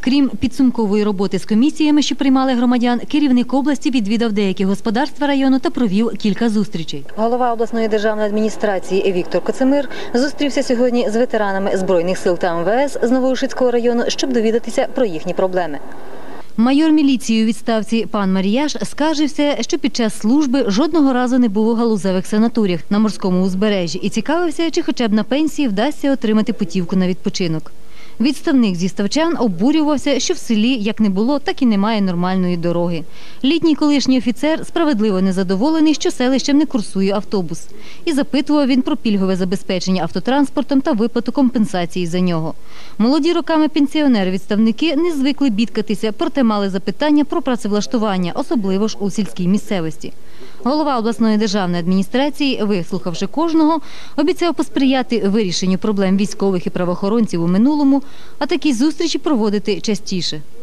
Крім підсумкової роботи з комісіями, що приймали громадян, керівник області відвідав деякі господарства району та провів кілька зустрічей. Голова обласної державної адміністрації Віктор Коцемир зустрівся сьогодні з ветеранами Збройних сил та МВС з Новоушицького району, щоб довідатися про їхні проблеми. Майор міліції у відставці пан Маріяш скаржився, що під час служби жодного разу не був у галузевих санаторіях на морському узбережжі і цікавився, чи хоча б на пенсії вдасться отримати путівку на відпочинок. Відставник зі ставчан обурювався, що в селі як не було, так і немає нормальної дороги. Літній колишній офіцер справедливо незадоволений, що селищем не курсує автобус. І запитував він про пільгове забезпечення автотранспортом та виплату компенсації за нього. Молоді роками пенсіонери-відставники не звикли бідкатися, проте мали запитання про працевлаштування, особливо ж у сільській місцевості. Голова обласної державної адміністрації, вислухавши кожного, обіцяв посприяти вирішенню проблем військових і правоохоронців у минулому, а такі зустрічі проводити частіше.